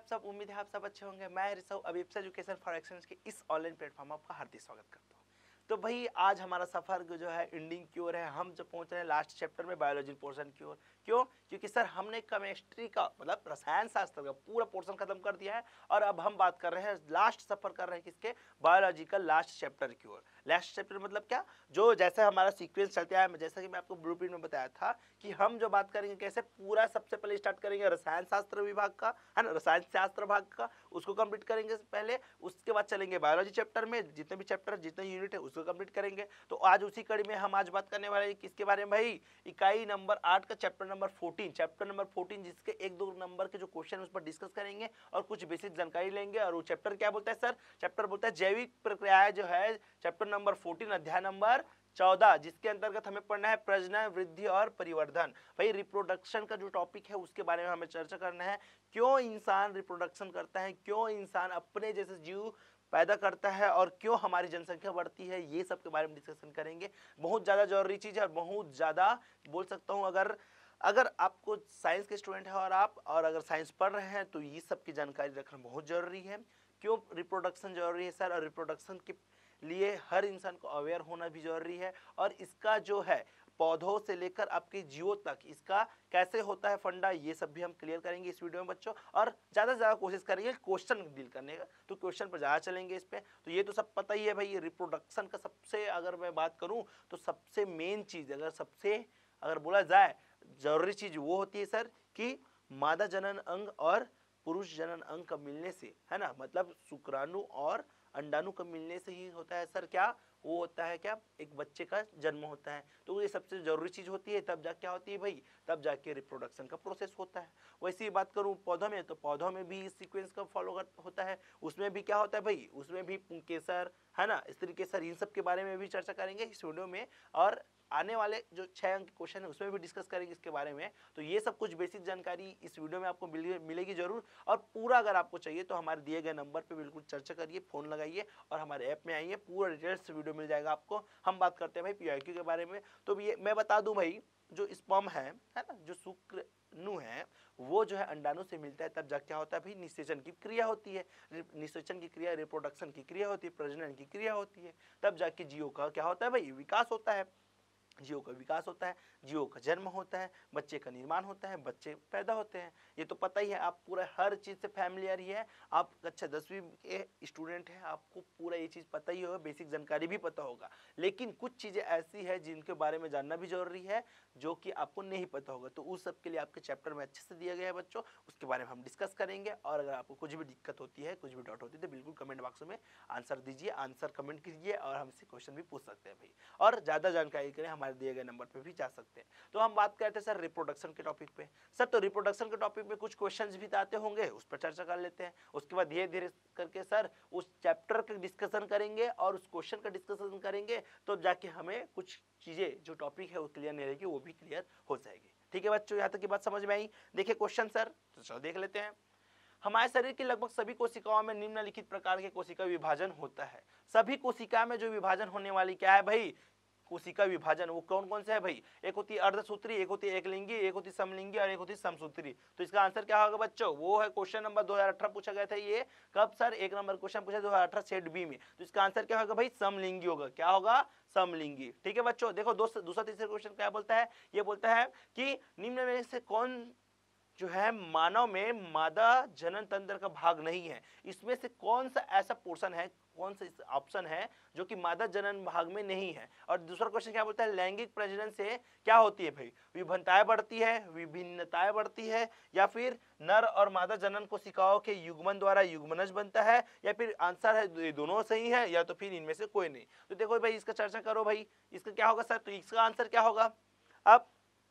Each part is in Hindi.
आप सब? उम्मीद है आप सब अच्छे होंगे। मैं Rishabh Abhipsa education for excellence के इस ऑनलाइन प्लेटफॉर्म में आपका हार्दिक स्वागत करता हूँ। तो भाई आज हमारा सफर जो है एंडिंग की ओर है। हम जो पहुंच रहे हैं लास्ट चैप्टर में बायोलॉजी पोर्शन की ओर। क्यों? क्योंकि सर हमने केमिस्ट्री का मतलब रसायन शास्त्र का पूरा पोर्शन खत्म कर दिया है और अब हम बात कर रहे हैं, लास्ट सफर कर रहे हैं किसके? बायोलॉजिकल लास्ट चैप्टर की ओर। लास्ट चैप्टर मतलब क्या? जो जैसे हमारा सीक्वेंस चलता है, जैसा कि मैं आपको ब्लूप्रिंट में बताया था कि हम जो बात करेंगे कैसे पूरा सबसे पहले स्टार्ट करेंगे रसायन शास्त्र विभाग का, है ना, रसायन शास्त्र भाग का, उसको कंप्लीट करेंगे पहले। उसके बाद चलेंगे बायोलॉजी चैप्टर में, जितने भी चैप्टर जितने यूनिट है उसको कंप्लीट करेंगे। तो आज उसी कड़ी में हम आज बात करने वाले हैं किसके बारे में भाई? इकाई नंबर 8 का चैप्टर नंबर 14, जिसके 1-2 नंबर के जो क्वेश्चन उस पर डिस्कस करेंगे और कुछ बेसिक जानकारी लेंगे। और वो चैप्टर क्या बोलता है सर? चैप्टर बोलता है जैविक प्रक्रियाएं, जो है चैप्टर नंबर 14 अध्याय नंबर 14, जिसके अंतर्गत हमें पढ़ना है प्रजनन, वृद्धि और परिवर्धन। भाई रिप्रोडक्शन का जो टॉपिक है उसके बारे में हमें चर्चा करना है। क्यों इंसान रिप्रोडक्शन करता है, क्यों इंसान अपने जैसे जीव पैदा करता है और क्यों हमारी जनसंख्या बढ़ती है, ये सब के बारे में डिस्कशन करेंगे। बहुत ज़्यादा जरूरी चीज़ है और बहुत ज़्यादा बोल सकता हूँ, अगर अगर आपको साइंस के स्टूडेंट है और अगर साइंस पढ़ रहे हैं तो ये सब की जानकारी रखना बहुत जरूरी है। क्यों रिप्रोडक्शन जरूरी है सर? और रिप्रोडक्शन के लिए हर इंसान को अवेयर होना भी जरूरी है। और इसका जो है पौधों से लेकर आपके जीवों तक इसका कैसे होता है फंडा, ये सब भी हम क्लियर करेंगे इस वीडियो में बच्चों। और ज़्यादा से ज़्यादा कोशिश करेंगे क्वेश्चन डील करने का, तो क्वेश्चन पर ज़्यादा चलेंगे इस पे। तो ये तो सब पता ही है भाई, रिप्रोडक्शन का सबसे अगर मैं बात करूं तो सबसे मेन चीज़ अगर बोला जाए जरूरी चीज़ वो होती है सर कि मादा जनन अंग और पुरुष जनन अंग का मिलने से, है ना, मतलब शुक्राणु और अंडाणु का मिलने से ही होता है सर क्या? वो होता है क्या? एक बच्चे का जन्म होता है। तो ये सबसे जरूरी चीज होती है, तब जाके क्या होती है भाई? तब जाके रिप्रोडक्शन का प्रोसेस होता है। वैसे ही बात करूं पौधों में, तो पौधों में भी इस सीक्वेंस का फॉलो होता है। उसमें भी क्या होता है भाई? उसमें भी पुंकेसर, है ना, स्त्री केसर, इन सब के बारे में भी चर्चा करेंगे इस वीडियो में। और आने वाले जो 6 अंक क्वेश्चन है उसमें भी डिस्कस करेंगे इसके बारे में। तो ये सब कुछ बेसिक जानकारी इस वीडियो में आपको मिलेगी जरूर। और पूरा अगर आपको चाहिए तो हमारे दिए गए नंबर पे बिल्कुल चर्चा करिए, फोन लगाइए और हमारे ऐप में आइए, पूरा डिटेल्स वीडियो मिल जाएगा आपको। हम बात करते हैं भाई पीआईक्यू के बारे में। तो ये मैं बता दूं भाई, जो स्पर्म है ना, जो शुक्राणु है, वो जो है अंडाणु से मिलता है, तब जाके क्या होता है भाई? निषेचन की क्रिया होती है। निषेचन की क्रिया रिप्रोडक्शन की क्रिया होती है, प्रजनन की क्रिया होती है। तब जाके जीवों का क्या होता है भाई? विकास होता है। जीवों का विकास होता है, जीवों का जन्म होता है, बच्चे का निर्माण होता है, बच्चे पैदा होते हैं। ये तो पता ही है, आप पूरा हर चीज़ से फैमिलियर ही है। आप अच्छा 10वीं के स्टूडेंट हैं, आपको पूरा ये चीज़ पता ही होगा, बेसिक जानकारी भी पता होगा। लेकिन कुछ चीज़ें ऐसी है जिनके बारे में जानना भी जरूरी है, जो कि आपको नहीं पता होगा। तो उस सब के लिए आपके चैप्टर में अच्छे से दिया गया है बच्चों, उसके बारे में हम डिस्कस करेंगे। और अगर आपको कुछ भी दिक्कत होती है, कुछ भी डाउट होती है, तो बिल्कुल कमेंट बॉक्स में आंसर दीजिए, आंसर कमेंट कीजिए और हमसे क्वेश्चन भी पूछ सकते हैं भाई। और ज़्यादा जानकारी के लिए हमारे दिए गए नंबर पे भी जा सकते हैं। तो हम बात करते हैं सर रिप्रोडक्शन के टॉपिक पे। सर तो रिप्रोडक्शन के टॉपिक में कुछ क्वेश्चंस भी आते होंगे, उस पर चर्चा कर लेते हैं। उसके बाद धीरे धीरे करके सर उस चैप्टर का डिस्कशन करेंगे और उस क्वेश्चन का डिस्कशन करेंगे, तो जाके हमें कुछ चीज़ें जो टॉपिक है वो क्लियर नहीं रहेगी, वो भी क्लियर हो जाएगी। ठीक है बच्चों, यहाँ तक की बात समझ में आई? देखिए क्वेश्चन सर, तो चलो देख लेते हैं। हमारे शरीर की लगभग सभी कोशिकाओं में निम्नलिखित प्रकार के कोशिका विभाजन होता है। सभी कोशिका में जो विभाजन होने वाली क्या है भाई? कोशिका विभाजन वो कौन कौन से है भाई? एक होती है अर्धसूत्री, एक होती है एकलिंगी, एक होती है समलिंगी और एक होती है समसूत्री। तो इसका आंसर क्या होगा बच्चों? वो है क्वेश्चन नंबर 2018 पूछा गया था। ये कब सर? 1 नंबर क्वेश्चन पूछा 2018 सेट बी में। तो इसका आंसर क्या होगा भाई? समलिंगी होगा। क्या होगा? समलिंगी। ठीक है बच्चों, देखो दूसरा तीसरा क्वेश्चन क्या बोलता है? ये बोलता है कि निम्न में से कौन जो है मानव में मादा जनन तंत्र का भाग नहीं है? इसमें से कौन सा ऐसा पोर्शन है, कौन सा ऑप्शन है जो कि मादा जनन भाग में नहीं है? और दूसरा क्वेश्चन क्या बोलता है? लैंगिक प्रजनन से क्या होती है भाई? विभिन्नताएं बढ़ती है, विभिन्नताएं बढ़ती है, या फिर नर और मादा जनन कोशिकाओं के युग्मन द्वारा युग्मनज बनता है, या फिर आंसर है दोनों सही है, या तो फिर इनमें से कोई नहीं। तो देखो भाई इसका चर्चा करो भाई, इसका क्या होगा सर? तो इसका आंसर क्या होगा? अब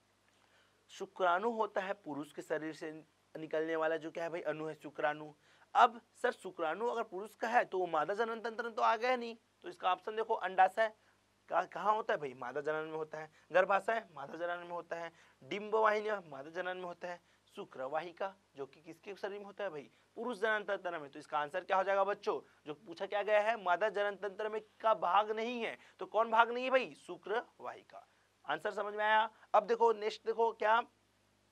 शुक्राणु होता है पुरुष के शरीर से निकलने वाला जो क्या है भाई? अणु है शुक्राणु। अब सर शुक्राणु अगर पुरुष का है तो वो मादा जनन तंत्र तो आ गया नहीं। तो इसका ऑप्शन देखो, अंडाशय कहाँ होता है भाई? मादा जनन में होता है। गर्भाशय मादा जनन में होता है। डिंब वाहिनी मादा जनन में होता है। शुक्रवाहिका जो कि किसके शरीर में होता है भाई? पुरुष जनन तंत्र में। तो इसका आंसर क्या हो जाएगा बच्चों? जो पूछा क्या गया है, मादा जनन तंत्र में का भाग नहीं है, तो कौन भाग नहीं है भाई? शुक्रवाहिका। आंसर समझ में आया? अब देखो नेक्स्ट देखो क्या,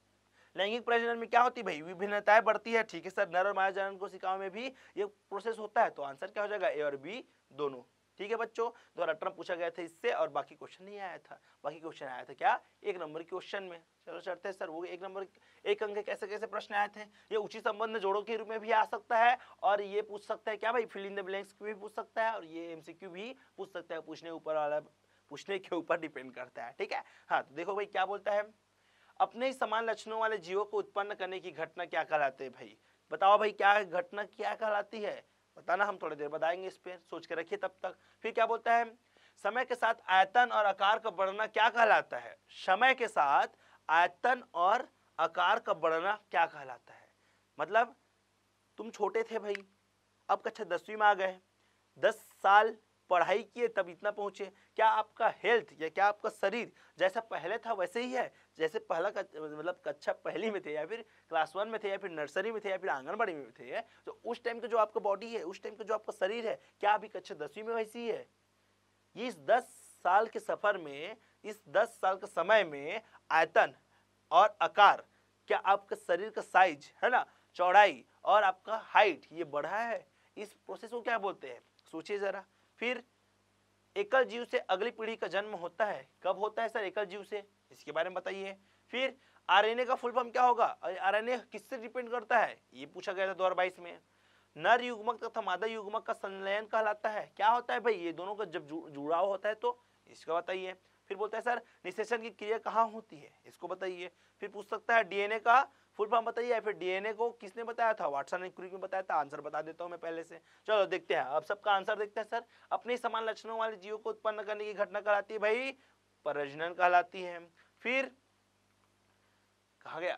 लैंगिक प्रजनन में क्या होती है भाई, विभिन्नताएं बढ़ती है। ठीक है सर, नर और मादा जनन कोशिकाओं में भी ये प्रोसेस होता है, तो आंसर क्या हो जाएगा, ए और बी दोनों। ठीक है बच्चों, 2018 पूछा गया था इससे, और बाकी क्वेश्चन नहीं आया था। बाकी क्वेश्चन आया था क्या, एक नंबर क्वेश्चन में। चलो चढ़ते हैं सर, वो एक नंबर एक अंक के कैसे कैसे प्रश्न आए थे। ये उचित संबंध जोड़ों के रूप में भी आ सकता है, और ये पूछ सकता है क्या भाई, फिल इन द ब्लैंक्स भी पूछ सकता है, और ये एमसीक्यू भी पूछ सकता है। पूछने के ऊपर डिपेंड करता है। ठीक है, हाँ तो देखो भाई क्या बोलता है, अपने ही समान लक्षणों वाले जीवों को उत्पन्न करने की घटना क्या कहलाते हैं भाई। बताओ भाई क्या घटना क्या कहलाती है, बताना, हम थोड़ी देर बताएंगे, इस पे सोच के रखिए तब तक। फिर क्या बोलता है, समय के साथ आयतन और आकार का बढ़ना क्या कहलाता है। समय के साथ आयतन और आकार का बढ़ना क्या कहलाता है, मतलब तुम छोटे थे भाई, अब कक्षा 10वीं में आ गए, 10 साल पढ़ाई किए तब इतना पहुंचे, क्या आपका हेल्थ या क्या आपका शरीर जैसा पहले था वैसे ही है, जैसे पहला मतलब कक्षा पहली में थे, या फिर क्लास 1 में थे, या फिर नर्सरी में थे, या फिर आंगनबाड़ी में थे, तो उस टाइम का जो आपका बॉडी है, उस टाइम का जो आपका शरीर है, क्या अभी कक्षा 10वीं में वैसी है। ये इस 10 साल के सफर में, इस 10 साल के समय में आयतन और आकार, क्या आपका शरीर का साइज है ना, चौड़ाई और आपका हाइट ये बढ़ा है। इस प्रोसेस को क्या बोलते हैं, सोचिए जरा। फिर एकल जीव से अगली पीढ़ी का जन्म होता है, कब होता है सर एकल जीव से, इसके बारे में बताइए। फिर आरएनए का फुल फॉर्म क्या होगा, आरएनए किससे डिपेंड करता है, ये पूछा गया था 2022 में। नर युग्मक तथा मादा युग्मक का संलयन कहलाता है, क्या होता है भाई, ये दोनों का जब जुड़ाव होता है तो इसका बताइए। फिर बोलता है सर निषेचन की क्रिया कहाँ होती है, इसको बताइए। फिर पूछ सकता है डीएनए का फुल फॉर्म बताइए, या फिर डीएनए को किसने बताया था, वाटसन ने क्रिक में बताया था। आंसर बता देता हूं मैं पहले से, चलो देखते हैं अब सबका आंसर देखते हैं सर। अपने समान लक्षणों वाले जीवों को उत्पन्न करने की घटना कहलाती है भाई, प्रजनन कहलाती है। फिर कहा गया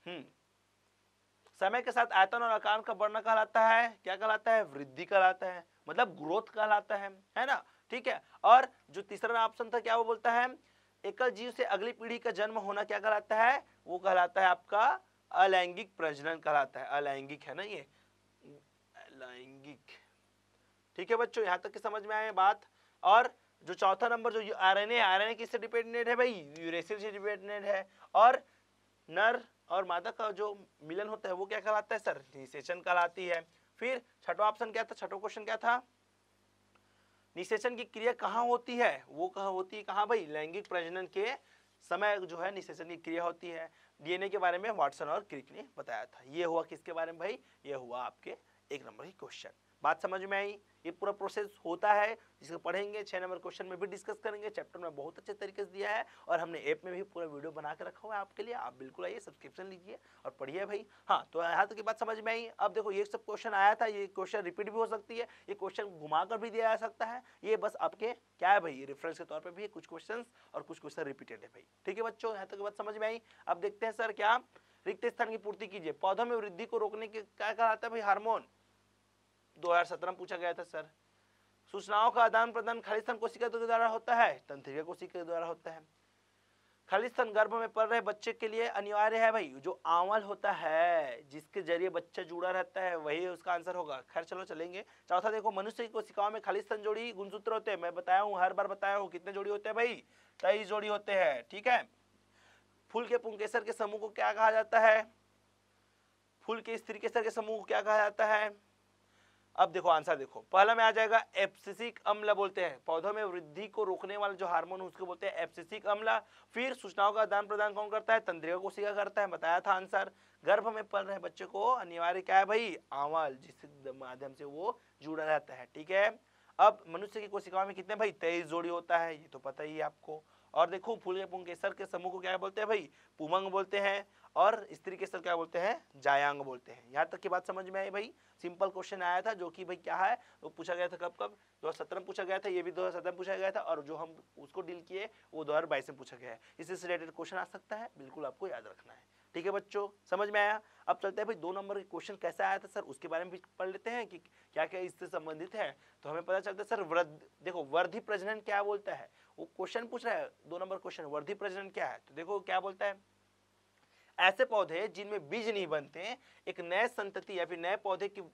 समय के साथ आयतन और आकार का बढ़ना कहलाता है, क्या कहलाता है, वृद्धि कहलाता है, मतलब ग्रोथ कहलाता है ना। ठीक है, और जो तीसरा ऑप्शन था क्या वो बोलता है, एकल जीव से अगली पीढ़ी का जन्म होना क्या कहलाता है, वो कहलाता है आपका अलैंगिक प्रजनन कहलाता है। अलैंगिक है ना ये, अलैंगिक। ठीक है बच्चों, यहां तक की समझ में आए बात। और जो चौथा नंबर जो आरएनए, आरएनए किससे डिपेंडेंट है भाई, यूरेसिल से डिपेंडेंट है। और नर और मादा का जो मिलन होता है वो क्या कहलाता है सर, निषेचन कहलाती है। फिर छठा ऑप्शन क्या था, छठा क्वेश्चन क्या था, निषेचन की क्रिया कहाँ होती है, वो कहाँ होती है, कहाँ भाई, लैंगिक प्रजनन के समय जो है निषेचन की क्रिया होती है। डीएनए के बारे में वाटसन और क्रिक ने बताया था। ये हुआ किसके बारे में भाई, ये हुआ आपके एक नंबर की क्वेश्चन। बात समझ में आई, ये पूरा प्रोसेस होता है जिसको पढ़ेंगे 6 नंबर क्वेश्चन में भी डिस्कस करेंगे। चैप्टर में बहुत अच्छे तरीके से दिया है, और हमने ऐप में भी पूरा वीडियो बना के रखा हुआ है आपके लिए। आप बिल्कुल आइए, सब्सक्रिप्शन लीजिए और पढ़िए भाई। हाँ तो यहाँ तक की बात समझ में आई। अब देखो ये सब क्वेश्चन आया था, ये क्वेश्चन रिपीट भी हो सकती है, ये क्वेश्चन घुमा कर भी दिया जा सकता है। ये बस आपके क्या है भाई, रेफरेंस के तौर पर भी कुछ क्वेश्चन और कुछ क्वेश्चन रिपीटेड है भाई। ठीक है बच्चों, यहाँ तक की बात समझ में आई। अब देखते हैं सर क्या, रिक्त स्थान की पूर्ति कीजिए। पौधों में वृद्धि को रोकने के क्या कहलाता है भाई, हार्मोन। 2017 में पूछा गया था सर। सूचनाओं का आदान प्रदान खालिस्तन कोशिका के द्वारा होता है, तंत्रिका कोशिका के द्वारा होता है। खालिस्तन गर्भ में पल रहे बच्चे के लिए अनिवार्य है भाई, जो आंवल होता है जिसके जरिए बच्चा जुड़ा रहता है वही उसका आंसर होगा। खैर चलो चलेंगे। चौथा देखो, मनुष्य की कोशिकाओं में खालिस्तन जोड़ी गुणसूत्र होते हैं। मैं बताया हूँ, हर बार बताया हूँ, कितने जोड़ी होते हैं भाई, 23 जोड़ी होते हैं। ठीक है, फूल के पुंकेसर के समूह को क्या कहा जाता है, फूल के स्त्री केसर के समूह को क्या कहा जाता है। अब देखो आंसर देखो, पहला में आ जाएगा एब्सिसिक अम्ल बोलते हैं। पौधों में वृद्धि को रोकने वाला जो हार्मोन उसको बोलते हैं एब्सिसिक अम्ल। फिर सूचनाओं का आदान प्रदान कौन करता है, तंत्रिका कोशिका करता है, बताया था आंसर। गर्भ में पल रहे बच्चे को अनिवार्य क्या है भाई, आंवल, जिसके माध्यम से वो जुड़ा रहता है। ठीक है, अब मनुष्य की कोशिकाओं में कितने भाई, 23 जोड़ी होता है, ये तो पता ही है आपको। और देखो फूल के पुंकेसर के समूह को क्या बोलते हैं भाई, पुमंग बोलते हैं, और स्त्री केसर क्या बोलते हैं, जायांग बोलते हैं। यहाँ तक की बात समझ में आई भाई। सिंपल क्वेश्चन आया था जो कि भाई क्या है, वो पूछा गया था कब कब, 2017 में पूछा गया था, ये भी 2017 में पूछा गया था, और जो हम उसको डील किए वो 2022 में पूछा गया है। इससे रिलेटेड क्वेश्चन आ सकता है, बिल्कुल आपको याद रखना है। ठीक है बच्चों, समझ में आया। अब चलते हैं भाई 2 नंबर के क्वेश्चन कैसे आया था सर, उसके बारे में भी पढ़ लेते हैं कि क्या क्या इससे संबंधित है। तो हमें पता चलता है सर, देखो वर्धी प्रजनन क्या बोलता है, वो क्वेश्चन पूछ रहा है 2 नंबर क्वेश्चन, वर्धी प्रजनन क्या है। तो देखो क्या बोलता है, ऐसे पौधे जिनमें बीज नहीं बनते, एक नए संतति या फिर नए पौधे की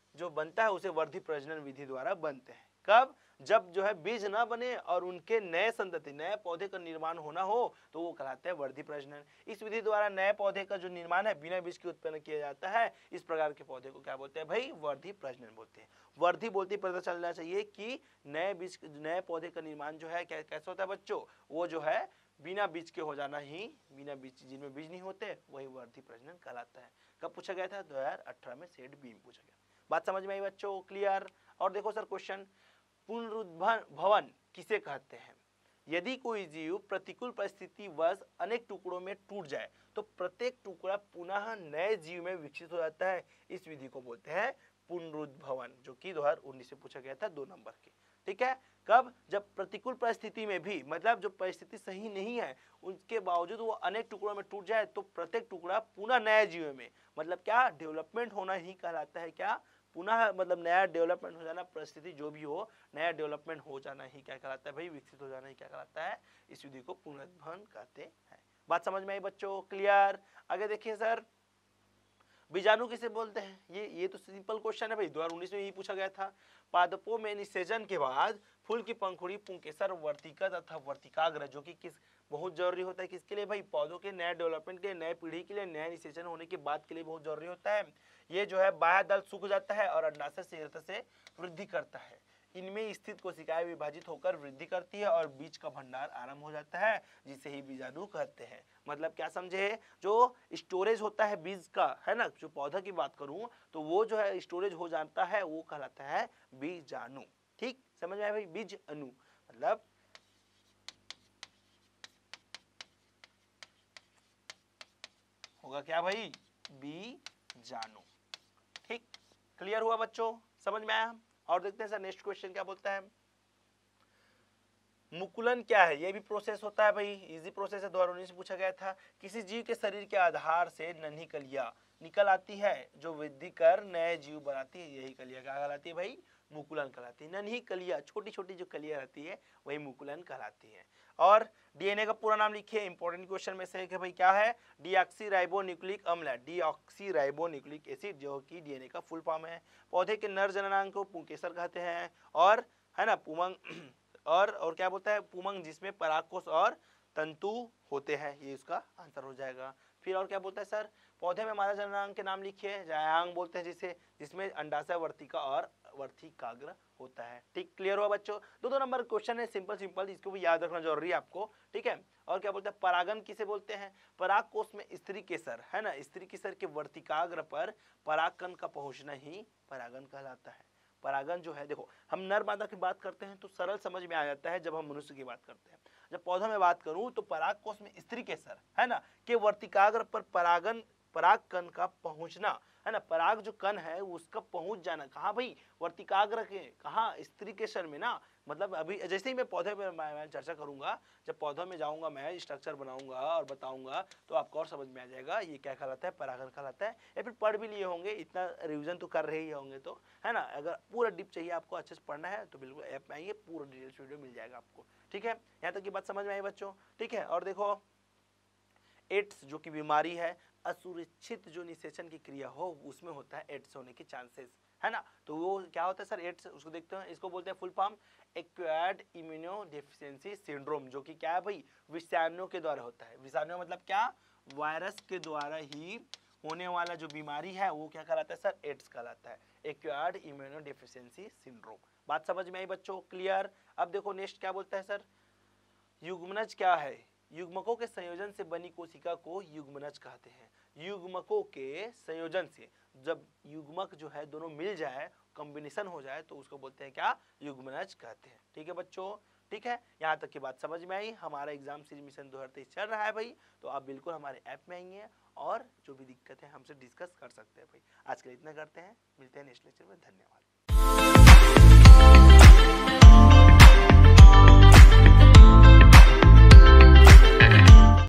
जो बनता है उसे वर्धी प्रजनन विधि द्वारा बनते हैं। कब? जब जो है बीज ना बने और उनके नए संतति नए पौधे का निर्माण होना हो तो वो कहलाते हैं वर्धी प्रजनन। इस विधि द्वारा नए पौधे का जो निर्माण है बिना बीज के उत्पन्न किया जाता है। इस प्रकार के पौधे को क्या बोलते हैं भाई? वर्धी प्रजनन बोलते हैं। वर्धी बोलते ही पता चलना चाहिए कि नए बीज नए पौधे का निर्माण जो है कैसे होता है बच्चों? वो जो है बिना बीज के हो जाना ही, बिना बीज जिनमें बीज नहीं होते वही वर्धी प्रजनन कहलाता है। कब पूछा गया था? 2018 में सेट बी में पूछा गया। बात समझ में आई बच्चों? क्लियर? और देखो सर क्वेश्चन, पुनरुद्भवन किसे कहते हैं? यदि कोई जीव प्रतिकूल परिस्थिति वश अनेक टुकड़ों में टूट जाए तो प्रत्येक टुकड़ा पुनः नए जीव में विकसित हो जाता है। इस विधि को बोलते हैं पुनरुद्भवन, जो कि 2019 में पूछा गया था 2 नंबर की। ठीक है? कब? जब प्रतिकूल परिस्थिति में भी, मतलब जो परिस्थिति सही नहीं है उसके बावजूद वो अनेक टुकड़ों में टूट जाए तो प्रत्येक टुकड़ा पुनः नए जीव में, मतलब क्या? डेवलपमेंट होना ही कहलाता है। क्या? पुनः मतलब नया डेवलपमेंट हो जाना, परिस्थिति जो भी हो नया डेवलपमेंट हो जाना ही क्या कहलाता है भाई? विकसित हो जाना ही क्या कहलाता है? इस विधि को पुनरुद्भवन कहते हैं। बात समझ में आई बच्चों? क्लियर? आगे देखिए सर, बीजाणु किसे बोलते हैं? ये तो सिंपल क्वेश्चन है भाई, 2019 में यही पूछा गया था। पादपों में निषेचन के बाद फूल की पंखुड़ी, पुंकेसर, वर्तिका तथा वर्तिकाग्र, जो कि किस बहुत जरूरी होता है किसके लिए भाई? पौधों के नए डेवलपमेंट के, नए पीढ़ी के लिए, नया निषेचन होने के बाद के लिए बहुत जरूरी होता है। ये जो है बाह्य दल सूख जाता है और अंडाशय शीघ्रता से वृद्धि करता है। इनमें स्थित कोशिकाएं विभाजित होकर वृद्धि करती है और बीज का भंडार आरंभ हो जाता है, जिसे ही बीजाणु कहते हैं। मतलब क्या समझे? जो स्टोरेज होता है बीज का, है ना, जो पौधा की बात करूं तो वो जो है स्टोरेज हो जाता है, वो कहलाता है बीजाणु। ठीक समझ में आया भाई? बीज अणु मतलब होगा क्या भाई? बीजाणु। ठीक, क्लियर हुआ बच्चों? समझ में आया? और देखते हैं सर नेक्स्ट क्वेश्चन क्या बोलता है। मुकुलन क्या है? ये भी प्रोसेस होता है भाई, इजी प्रोसेस है, 2019 से पूछा गया था। किसी जीव के शरीर के आधार से नन्ही कलियां निकल आती है जो वृद्धि कर नए जीव बनाती है, यही कलियां क्या कहलाती है भाई? मुकुलन कहलाती है। नन्ही कलियां, छोटी छोटी जो कलियां रहती है वही मुकुलन कहलाती है। और डीएनए का पूरा नाम लिखिए, इंपॉर्टेंट क्वेश्चन में से है कि भाई क्या है? डीऑक्सीराइबोन्यूक्लिक अम्ल, डीऑक्सीराइबोन्यूक्लिक एसिड, जो कि डीएनए का फुल फॉर्म है। पौधे के नर जननांग को पुंकेसर कहते हैं, और है ना पुमंग, और क्या बोलता है? पुमंग, जिसमें परागकोश और तंतु होते हैं, ये उसका आंसर हो जाएगा। फिर और क्या बोलता है सर? पौधे में मादा जननांग के नाम लिखिए, जायांग बोलते हैं जिसे, जिसमें अंडाशय, वर्तिका और वर्तिकाग्र होता है। ठीक, क्लियर हुआ बच्चों? दो नंबर क्वेश्चन है, सिंपल सिंपल, इसको भी याद रखना जरूरी है आपको। ठीक है? और क्या बोलते हैं? परागन किसे बोलते हैं? परागकोश में स्त्री केसर, है ना, स्त्री केसर के वर्तिकाग्र पर परागकण का पहुंचना ही परागन कहलाता है। परागन जो है, देखो हम नर मादा की बात करते हैं तो सरल समझ में आ जाता है, जब हम मनुष्य की बात करते हैं, जब पौधा में बात करूं तो परागकोश में स्त्री केसर, है ना, के वर्तिकाग्र पर पराग कण का पहुंचना, है ना, पराग जो कण है उसका पहुंच जाना कहाँ भाई? वर्तिकाग्र के, कहाँ? स्त्री केसर में ना। मतलब अभी जैसे ही मैं पौधे में मैं चर्चा करूंगा, जब पौधों में जाऊंगा मैं स्ट्रक्चर बनाऊंगा और बताऊंगा तो आपको और समझ में आ जाएगा ये क्या कहलाता है, परागन कहलाता है। या फिर पढ़ भी लिए होंगे, इतना रिवीजन तो कर रहे ही होंगे, तो है ना। अगर पूरा डीप चाहिए आपको, अच्छे से पढ़ना है तो बिल्कुल ऐप में आइए, पूरा डिटेल्स वीडियो मिल जाएगा आपको। ठीक है, यहाँ तक की बात समझ में आई बच्चों? ठीक है, और देखो एड्स जो कि बीमारी है, असुरक्षित जो निषेचन की क्रिया हो उसमें होता है एड्स होने के चांसेस, है ना। तो वो क्या होता है सर एड्स? उसको देखते हैं, इसको बोलते हैं full form acquired immunodeficiency syndrome, जो कि क्या है भाई? विषाणु के द्वारा होता है। विषाणु मतलब क्या? वायरस के द्वारा ही होने वाला जो बीमारी है वो क्या कहलाता है सर? एड्स कहलाता है, एक्वायर्ड इम्यूनोडेफिशिएंसी सिंड्रोम। बात समझ में आई बच्चों? क्लियर? अब देखो नेक्स्ट क्या बोलता है सर, युग्मनज क्या है? युग्मकों के संयोजन से बनी कोशिका को युग्मनज कहते हैं। युग्मकों के संयोजन से, जब युग्मक जो है दोनों मिल जाए, कॉम्बिनेशन हो जाए, तो उसको बोलते हैं क्या? युग्मनज कहते हैं। ठीक है बच्चों? ठीक है, यहाँ तक की बात समझ में आई। हमारा एग्जाम सीरीज मिशन 2023 चल रहा है भाई, तो आप बिल्कुल हमारे ऐप में आइए और जो भी दिक्कत है हमसे डिस्कस कर सकते हैं भाई। आज के लिए इतना करते हैं, मिलते हैं नेक्स्ट लेक्चर में। धन्यवाद।